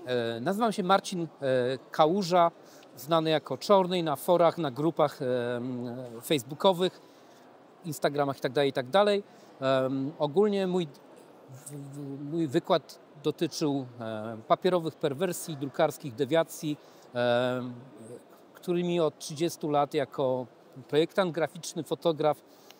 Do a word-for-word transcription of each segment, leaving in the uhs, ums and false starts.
E, Nazywam się Marcin e, Kałuża, znany jako Czorny na forach, na grupach e, facebookowych, Instagramach itd. itd. E, ogólnie mój, w, mój wykład dotyczył e, papierowych perwersji, drukarskich dewiacji, e, którymi od trzydziestu lat jako projektant graficzny, fotograf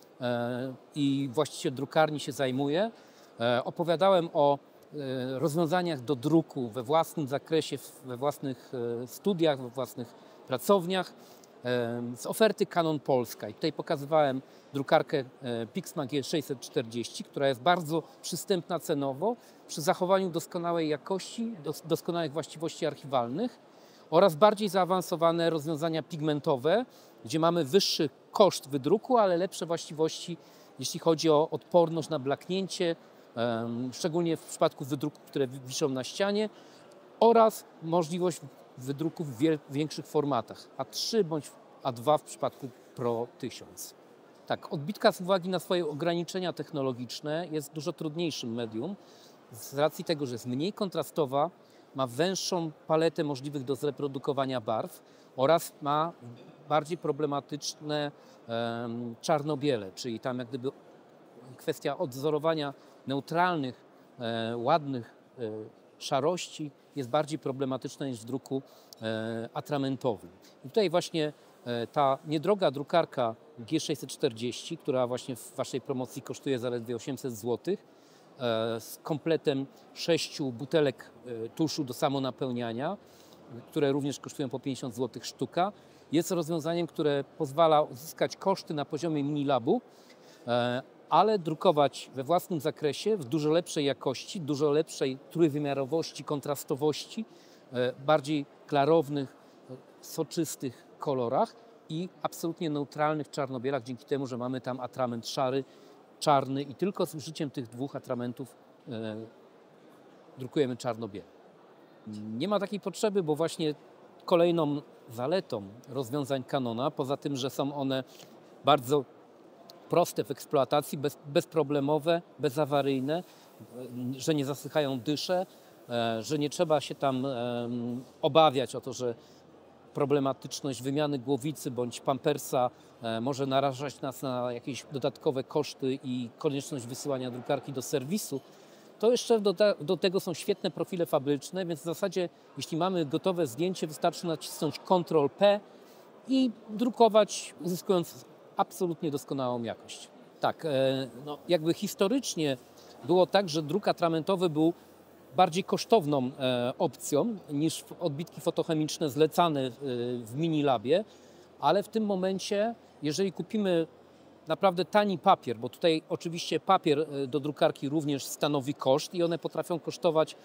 e, i właściciel drukarni się zajmuję. E, opowiadałem o e, rozwiązaniach do druku we własnym zakresie, we własnych e, studiach, we własnych pracowniach e, z oferty Canon Polska. I tutaj pokazywałem drukarkę e, Pixma G sześćset czterdzieści, która jest bardzo przystępna cenowo, przy zachowaniu doskonałej jakości, dos doskonałych właściwości archiwalnych oraz bardziej zaawansowane rozwiązania pigmentowe, gdzie mamy wyższy koszt wydruku, ale lepsze właściwości, jeśli chodzi o odporność na blaknięcie, szczególnie w przypadku wydruków, które wiszą na ścianie, oraz możliwość wydruku w większych formatach, A trzy bądź A dwa w przypadku Pro tysiąc. Tak, odbitka z uwagi na swoje ograniczenia technologiczne jest dużo trudniejszym medium, z racji tego, że jest mniej kontrastowa, ma węższą paletę możliwych do zreprodukowania barw oraz ma bardziej problematyczne um, czarno-biele, czyli tam jak gdyby kwestia odwzorowania neutralnych, e, ładnych e, szarości jest bardziej problematyczna niż w druku e, atramentowym. I tutaj właśnie e, ta niedroga drukarka G sześćset czterdzieści, która właśnie w waszej promocji kosztuje zaledwie osiemset złotych, e, z kompletem sześciu butelek e, tuszu do samonapełniania, które również kosztują po pięćdziesiąt złotych sztuka, jest rozwiązaniem, które pozwala uzyskać koszty na poziomie Minilabu, e, ale drukować we własnym zakresie, w dużo lepszej jakości, dużo lepszej trójwymiarowości, kontrastowości, bardziej klarownych, soczystych kolorach i absolutnie neutralnych czarno-bielach, dzięki temu, że mamy tam atrament szary, czarny i tylko z użyciem tych dwóch atramentów e, drukujemy czarno-biele. Nie ma takiej potrzeby, bo właśnie kolejną zaletą rozwiązań Canona, poza tym, że są one bardzo proste w eksploatacji, bez, bezproblemowe, bezawaryjne, że nie zasychają dysze, że nie trzeba się tam obawiać o to, że problematyczność wymiany głowicy bądź pampersa może narażać nas na jakieś dodatkowe koszty i konieczność wysyłania drukarki do serwisu. To jeszcze do, te, do tego są świetne profile fabryczne, więc w zasadzie jeśli mamy gotowe zdjęcie, wystarczy nacisnąć kontrol P i drukować, uzyskując absolutnie doskonałą jakość. Tak, no jakby historycznie było tak, że druk atramentowy był bardziej kosztowną opcją niż odbitki fotochemiczne zlecane w Minilabie, ale w tym momencie, jeżeli kupimy naprawdę tani papier, bo tutaj oczywiście papier do drukarki również stanowi koszt i one potrafią kosztować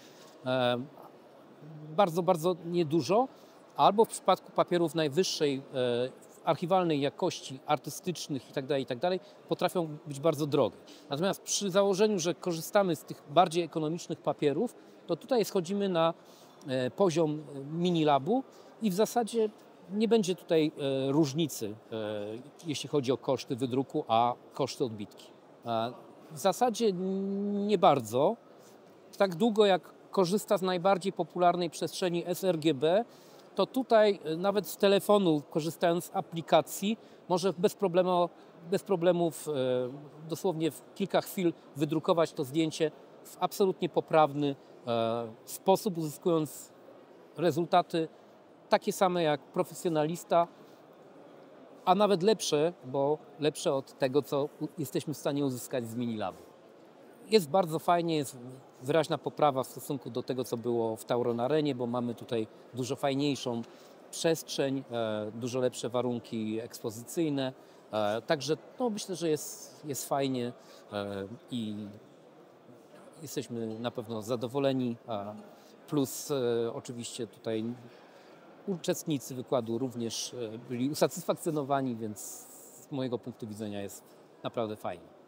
bardzo, bardzo niedużo, albo w przypadku papierów najwyższej archiwalnej jakości, artystycznych itd., itd. potrafią być bardzo drogie. Natomiast przy założeniu, że korzystamy z tych bardziej ekonomicznych papierów, to tutaj schodzimy na poziom Minilabu i w zasadzie nie będzie tutaj różnicy, jeśli chodzi o koszty wydruku, a koszty odbitki. W zasadzie nie bardzo. Tak długo jak korzysta z najbardziej popularnej przestrzeni sRGB, to tutaj nawet z telefonu, korzystając z aplikacji, może bez problemu, bez problemów dosłownie w kilka chwil wydrukować to zdjęcie w absolutnie poprawny sposób, uzyskując rezultaty takie same jak profesjonalista, a nawet lepsze, bo lepsze od tego, co jesteśmy w stanie uzyskać z Minilabu. Jest bardzo fajnie, jest wyraźna poprawa w stosunku do tego, co było w Tauron Arenie, bo mamy tutaj dużo fajniejszą przestrzeń, dużo lepsze warunki ekspozycyjne. Także no, myślę, że jest, jest fajnie i jesteśmy na pewno zadowoleni. Plus oczywiście tutaj uczestnicy wykładu również byli usatysfakcjonowani, więc z mojego punktu widzenia jest naprawdę fajnie.